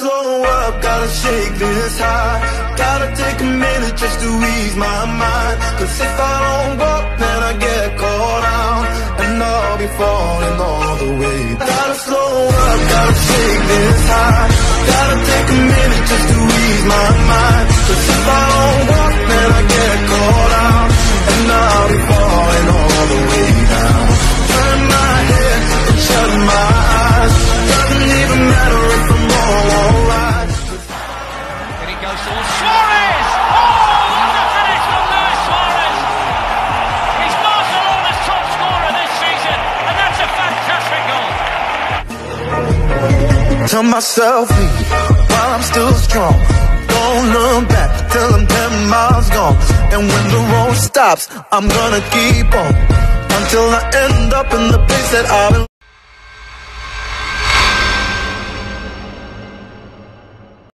slow up, gotta shake this high. Gotta take a minute just to ease my mind. Cause if I don't go, then I get caught out, and I'll be falling all the way. Gotta slow up, gotta shake this high. Gotta take a minute just to ease my mind. Cause if I don't go, then I get caught out, and I'll be falling all the way down. Turn my head and shut my eyes. Doesn't even matter if I'm wrong or right. Here he goes towards Suarez! Oh, what a finish from Luis Suarez! He's Barcelona's top scorer this season, and that's a fantastic goal. Tell myself leave while I'm still strong. Don't look back till I'm 10 miles gone. And when the road stops, I'm gonna keep on until I end up in the place that I belong.